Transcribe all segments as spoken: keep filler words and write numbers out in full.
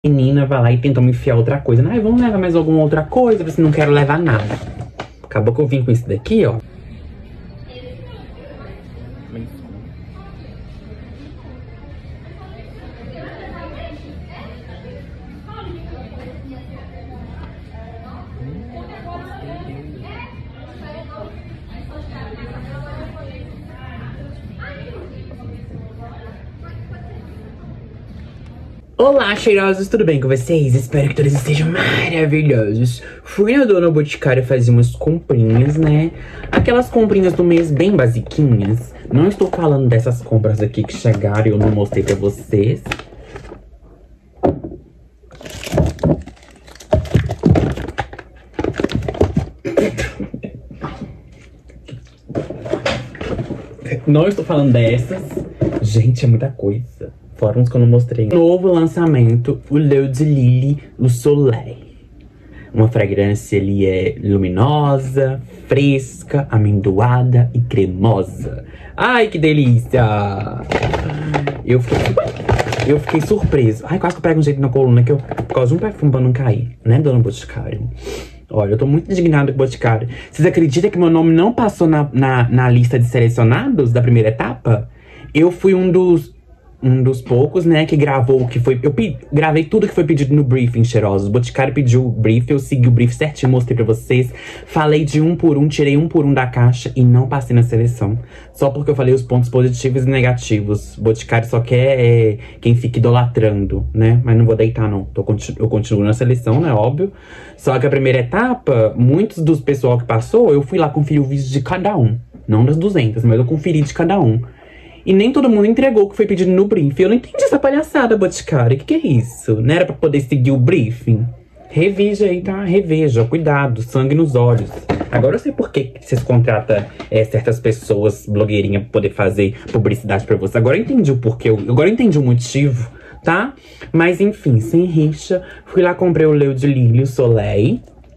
menina vai lá e tenta me enfiar outra coisa. Ai, vamos levar mais alguma outra coisa? Você não quero levar nada. Acabou que eu vim com isso daqui, ó. Olá, cheirosos, tudo bem com vocês? Espero que todos estejam maravilhosos. Fui na Dona Boticário fazer umas comprinhas, né? Aquelas comprinhas do mês bem basiquinhas. Não estou falando dessas compras aqui que chegaram e eu não mostrei pra vocês. Não estou falando dessas. Gente, é muita coisa. Fora uns que eu não mostrei. Novo lançamento, o L'Eau de Lily Le Soleil. Uma fragrância ali é luminosa, fresca, amendoada e cremosa. Ai, que delícia! Eu fiquei, eu fiquei surpreso. Ai, quase que eu pego um jeito na coluna que eu, por causa de um perfume pra não cair, né, Dona Boticário? Olha, eu tô muito indignado com o Boticário. Vocês acreditam que meu nome não passou na, na, na lista de selecionados da primeira etapa? Eu fui um dos... Um dos poucos, né, que gravou o que foi... Eu gravei tudo que foi pedido no briefing, cheirosos. O Boticário pediu o brief, eu segui o brief certinho, mostrei pra vocês. Falei de um por um, tirei um por um da caixa e não passei na seleção. Só porque eu falei os pontos positivos e negativos. O Boticário só quer é, quem fica idolatrando, né? Mas não vou deitar, não. Tô, eu continuo na seleção, né, óbvio. Só que a primeira etapa, muitos dos pessoal que passou, eu fui lá conferir o vídeo de cada um. Não das duzentas, mas eu conferi de cada um. E nem todo mundo entregou o que foi pedido no briefing. Eu não entendi essa palhaçada, Boticário. O que, que é isso? Não era pra poder seguir o briefing? Reveja aí, tá? Reveja. Cuidado. Sangue nos olhos. Agora eu sei por que vocês contratam é, certas pessoas, blogueirinhas, pra poder fazer publicidade pra você. Agora eu entendi o porquê. Agora eu entendi o motivo, tá? Mas enfim, sem rixa. Fui lá, comprei o L'Eau de Lily Le Soleil.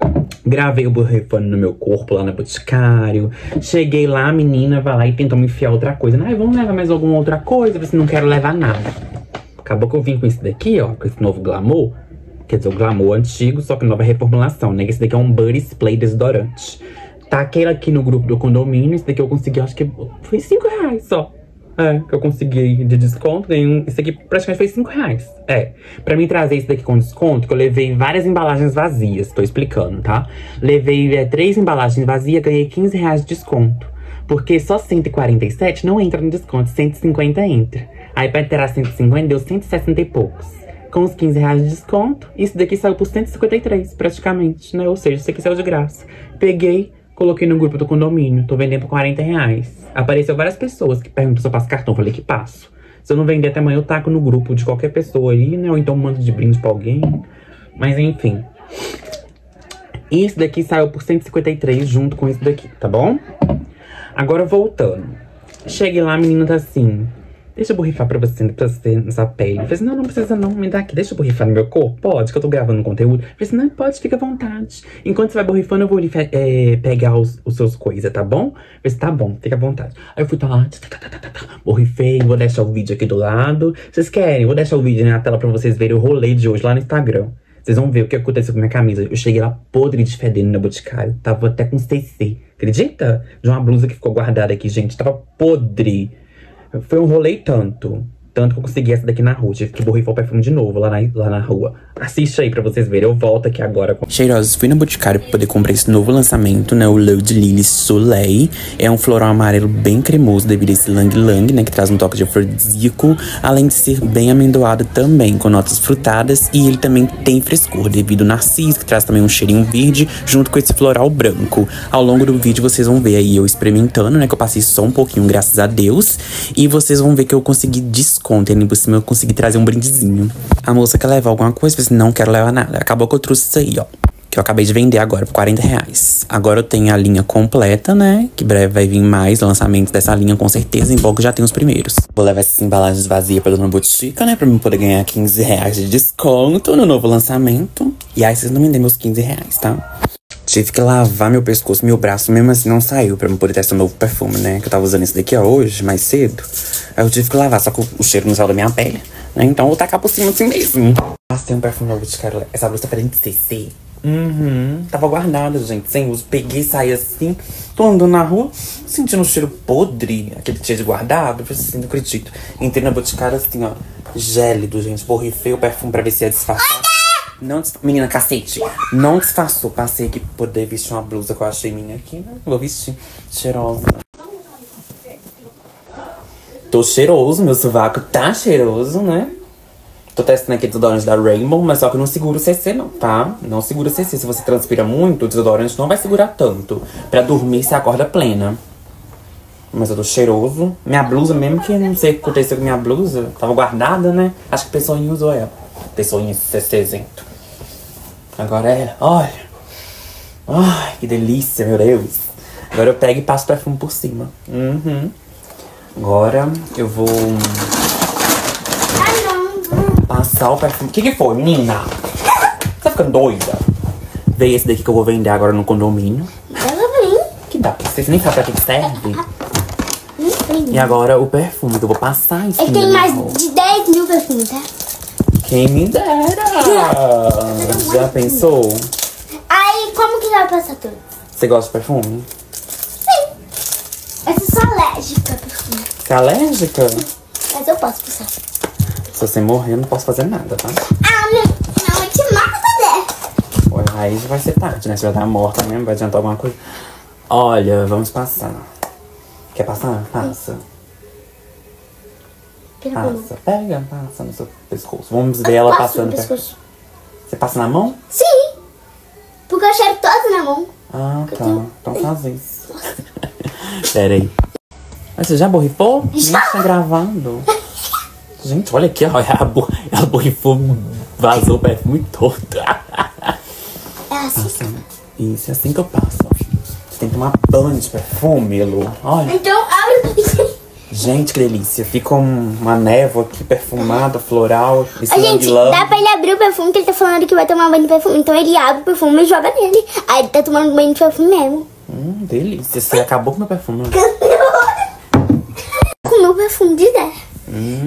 Gravei o borrifando no meu corpo lá no Boticário. Cheguei lá, a menina vai lá e tentou me enfiar outra coisa. Ai, vamos levar mais alguma outra coisa? Você não quero levar nada. Acabou que eu vim com isso daqui, ó, com esse novo glamour. Quer dizer, o glamour antigo, só que nova reformulação, né? Esse daqui é um Body Spray desodorante. Tá aquele aqui no grupo do condomínio. Esse daqui eu consegui, acho que foi cinco reais só. É, que eu consegui de desconto. Ganhei um, esse aqui praticamente foi cinco reais. É, pra mim trazer esse daqui com desconto, que eu levei várias embalagens vazias. Tô explicando, tá? Levei é, três embalagens vazias, ganhei quinze reais de desconto. Porque só cento e quarenta e sete não entra no desconto, cento e cinquenta entra. Aí pra ter cento e cinquenta deu cento e sessenta e poucos. Com os quinze reais de desconto, isso daqui saiu por cento e cinquenta e três, praticamente, né? Ou seja, isso aqui saiu de graça. Peguei, coloquei no grupo do condomínio, tô vendendo por quarenta reais. Apareceu várias pessoas que perguntam se eu passo cartão. Falei que passo. Se eu não vender até amanhã, eu taco no grupo de qualquer pessoa aí, né? Ou então mando de brinde pra alguém. Mas enfim. Esse daqui saiu por cento e cinquenta e três junto com esse daqui, tá bom? Agora voltando. Cheguei lá, a menina tá assim... Deixa eu borrifar pra você, pra você nessa pele. Eu falei assim, não, não precisa não, me dá aqui. Deixa eu borrifar no meu corpo, pode, que eu tô gravando um conteúdo. Eu falei assim, não, pode, fica à vontade. Enquanto você vai borrifando, eu vou é, pegar os, os seus coisas, tá bom? Eu falei assim, tá bom, fica à vontade. Aí eu fui tá lá, borrifei, vou deixar o vídeo aqui do lado. Vocês querem? Vou deixar o vídeo na tela pra vocês verem o rolê de hoje lá no Instagram. Vocês vão ver o que aconteceu com a minha camisa. Eu cheguei lá podre de fedendo no Boticário. Tava até com C C. Acredita? De uma blusa que ficou guardada aqui, gente. Tava podre. Foi um rolê tanto. Tanto que eu consegui essa daqui na rua. Tive que borrifar o perfume de novo lá na, lá na rua. Assiste aí pra vocês verem. Eu volto aqui agora. Cheirosos, fui no Boticário pra poder comprar esse novo lançamento, né? O L'Eau de Lily Soleil. É um floral amarelo bem cremoso devido a esse lang lang, né? Que traz um toque de afrodisíaco. Além de ser bem amendoado também, com notas frutadas. E ele também tem frescor devido ao narciso, que traz também um cheirinho verde, junto com esse floral branco. Ao longo do vídeo vocês vão ver aí eu experimentando, né? Que eu passei só um pouquinho, graças a Deus. E vocês vão ver que eu consegui desconto. E ali por cima eu consegui trazer um brindezinho. A moça quer levar alguma coisa, eu disse, não quero levar nada. Acabou que eu trouxe isso aí, ó. Que eu acabei de vender agora por quarenta reais. Agora eu tenho a linha completa, né? Que breve vai vir mais lançamentos dessa linha, com certeza. Em pouco já tem os primeiros. Vou levar essas embalagens vazias pra Dona Botica, né? Pra mim poder ganhar quinze reais de desconto no novo lançamento. E aí vocês não me dêem meus quinze reais, tá? Tive que lavar meu pescoço, meu braço, mesmo assim não saiu, pra eu poder testar um novo perfume, né? Que eu tava usando esse daqui, ó, hoje, mais cedo. Aí eu tive que lavar, só que o cheiro não saiu da minha pele. Né? Então vou tacar por cima assim mesmo. Passei um perfume novo de Boticário. Essa blusa tá parecendo C C. Uhum. Tava guardada, gente, sem uso. Peguei, saí assim. Tô andando na rua, sentindo um cheiro podre. Aquele cheiro de guardado. Eu falei assim, não acredito. Entrei na Boticário assim, ó. Gélido, gente. Borrifei o perfume pra ver se ia disfarçar. Não disfarçou. Menina, cacete. Não disfarçou. Passei aqui pra poder vestir uma blusa que eu achei minha aqui, né? Vou vestir. Cheirosa. Tô cheiroso, meu sovaco tá cheiroso, né? Tô testando aqui o desodorante da Rainbow, mas só que não segura o C C não, tá? Não segura o C C. Se você transpira muito, o desodorante não vai segurar tanto. Pra dormir, você acorda plena. Mas eu tô cheiroso. Minha blusa mesmo, que não sei o que aconteceu com minha blusa. Tava guardada, né? Acho que o pessoinho usou ela. Pessoinho CCzento. Agora é, olha. Ai, que delícia, meu Deus. Agora eu pego e passo perfume por cima. Uhum. Agora eu vou... passar o perfume. O que que foi, menina? Você tá ficando doida? Veio esse daqui que eu vou vender agora no condomínio. Que dá? Vocês nem sabem pra que serve. E agora o perfume que eu vou passar em cima. Ele tem mais de dez mil perfumes, tá? Quem me dera! Já pensou? Aí, como que vai passar tudo? Você gosta de perfume? Sim. Eu sou alérgica a perfume. Você é alérgica? Mas eu posso passar. Se você morrer, eu não posso fazer nada, tá? Ah, meu, não, eu te mato, né? Olha, aí já vai ser tarde, né? Você vai estar morta mesmo, vai adiantar alguma coisa. Olha, vamos passar. Quer passar? Passa. Passa. Pega, passa no seu pescoço. Vamos ver Eu ela passo passando. no per- pescoço. Você passa na mão? Sim. Porque eu cheiro todo na mão. Ah, Eu tá. tenho- Então faz isso. Pera aí. Mas você já borrifou? Já. Nem tá gravando. Gente, olha aqui, ó. Ela, bo- ela borrifou, vazou o perfume todo. É assim. Passa. Isso, é assim que eu passo, ó. Você tem que tomar banho de perfume, Lu. Olha. Então, abre. Gente, que delícia. Fica um- uma névoa aqui perfumada, floral. Esse Ô, gente, lang-lang. dá pra ele abrir o perfume, que ele tá falando que vai tomar banho de perfume. Então ele abre o perfume e joga nele. Aí ele tá tomando banho de perfume mesmo. Hum, delícia. Você acabou com meu perfume. Com o meu perfume de dez. Hum,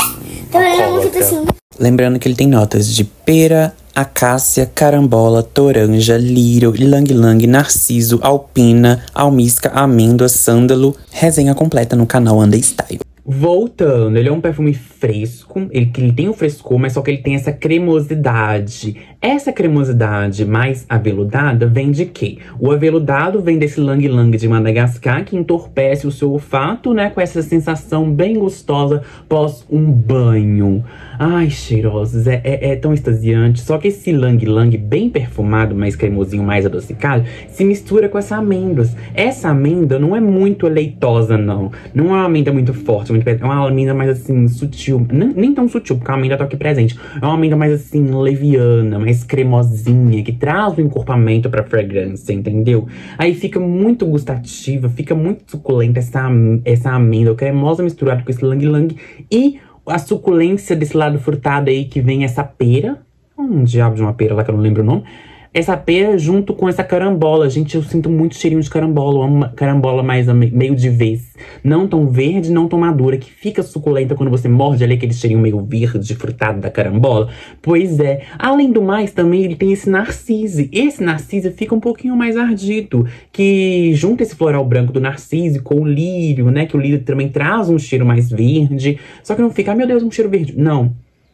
Tá vendo alcoólatra. muito assim. Lembrando que ele tem notas de pera, acácia, carambola, toranja, lírio, ylang-ylang, narciso, alpina, almíscar, amêndoa, sândalo. Resenha completa no canal Anda Style. Voltando, ele é um perfume fresco, ele, ele tem o frescor, mas só que ele tem essa cremosidade. Essa cremosidade mais aveludada vem de quê? O aveludado vem desse lang-lang de Madagascar, que entorpece o seu olfato, né? Com essa sensação bem gostosa pós um banho. Ai, cheirosos, é, é, é tão extasiante. Só que esse lang-lang bem perfumado, mais cremosinho, mais adocicado, se mistura com essa amêndoas. Essa amêndoa não é muito leitosa, não. Não é uma amêndoa muito forte, muito pesada. É uma amêndoa mais assim, sutil. Nem, nem tão sutil, porque a amêndoa tá aqui presente. É uma amêndoa mais assim, leviana, mais cremosinha, que traz o encorpamento pra fragrância, entendeu? Aí fica muito gustativa, fica muito suculenta essa, essa amêndoa cremosa misturada com esse lang-lang. E a suculência desse lado frutado aí, que vem essa pera. Um diabo de uma pera lá que eu não lembro o nome. Essa pera junto com essa carambola. Gente, eu sinto muito cheirinho de carambola. Uma carambola mais meio de vez. Não tão verde, não tão madura. Que fica suculenta quando você morde ali aquele cheirinho meio verde, frutado da carambola. Pois é. Além do mais, também ele tem esse narcise. Esse narcise fica um pouquinho mais ardido. Que junta esse floral branco do narcise com o lírio, né? Que o lírio também traz um cheiro mais verde. Só que não fica, ah, meu Deus, um cheiro verde. Não.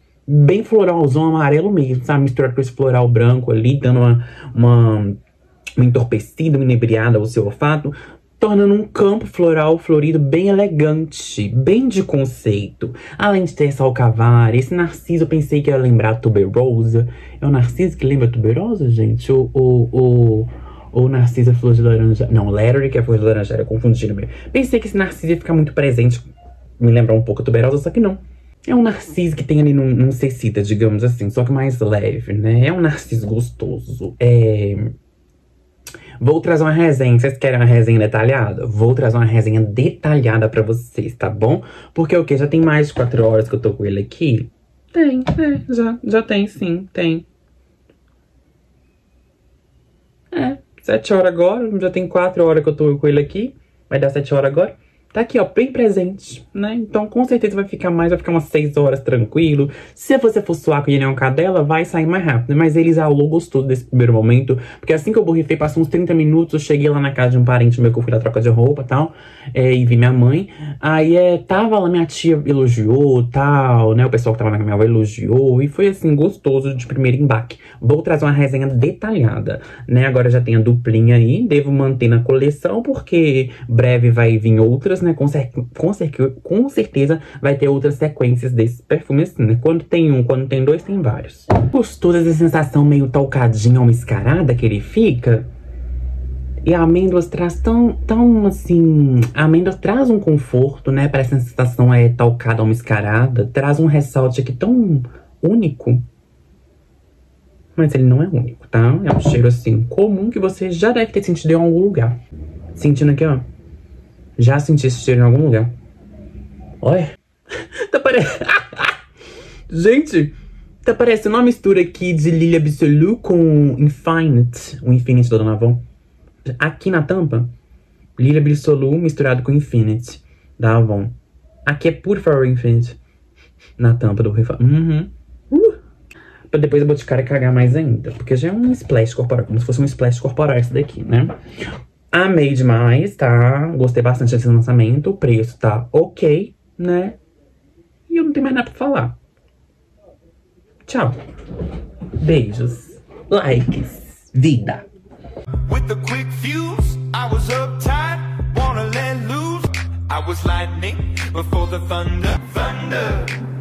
Bem floralzão, amarelo mesmo, sabe? Misturado com esse floral branco ali, dando uma, uma, uma entorpecida, uma inebriada ao seu olfato, tornando um campo floral florido bem elegante, bem de conceito. Além de ter essa alcavar, esse narciso, eu pensei que ia lembrar a tuberosa. É o narciso que lembra a tuberosa, gente? O, o, o, o narciso é flor de laranja. Não, Lettery, que é flor de laranja, era confundindo mesmo. Pensei que esse narciso ia ficar muito presente, me lembrar um pouco a tuberosa, só que não. É um narciso que tem ali num, num cecita, digamos assim, só que mais leve, né? É um narciso gostoso. É... Vou trazer uma resenha. Vocês querem uma resenha detalhada? Vou trazer uma resenha detalhada pra vocês, tá bom? Porque o quê? Já tem mais de quatro horas que eu tô com ele aqui? Tem, é, já, já tem sim, tem. É, sete horas agora, já tem quatro horas que eu tô com ele aqui. Vai dar sete horas agora. Tá aqui, ó, bem presente, né? Então, com certeza vai ficar mais, vai ficar umas seis horas tranquilo. Se você for suar com o União Cadela, vai sair mais rápido. Mas eles alô gostou desse primeiro momento. Porque assim que eu borrifei, passou uns trinta minutos, eu cheguei lá na casa de um parente meu que eu fui dar troca de roupa e tal. É, e vi minha mãe. Aí, é, tava lá, minha tia elogiou tal, né? O pessoal que tava na minha avó elogiou. E foi, assim, gostoso de primeiro embaque. Vou trazer uma resenha detalhada, né? Agora já tem a duplinha aí. Devo manter na coleção, porque breve vai vir outras, né? Com, cer com, cer com certeza vai ter outras sequências desses perfumes assim, né? Quando tem um, quando tem dois, tem vários. Gostou dessa sensação meio talcadinha ou mascarada que ele fica? E a amêndoas traz tão, tão assim... A amêndoas traz um conforto, né? Parece que a sensação é talcada ou mascarada. Traz um ressalte aqui tão único. Mas ele não é único, tá? É um cheiro assim comum que você já deve ter sentido em algum lugar. Sentindo aqui, ó. Já senti esse cheiro em algum lugar. Olha. Tá parecendo... Gente, tá parecendo uma mistura aqui de Lily Absolu com Infinite. O Infinite da Dona Avon. Aqui na tampa, Lily Absolu misturado com Infinite da Avon. Aqui é Pure For Infinite. Na tampa do refil. Uhum. Uh. Pra depois a Boticário cagar mais ainda. Porque já é um splash corporal. Como se fosse um splash corporal esse daqui, né? Amei demais, tá? Gostei bastante desse lançamento. O preço tá ok, né? E eu não tenho mais nada pra falar. Tchau. Beijos. Likes. Vida. With the quick fuse, I was uptight, wanna let loose. I was lightning before the thunder, thunder.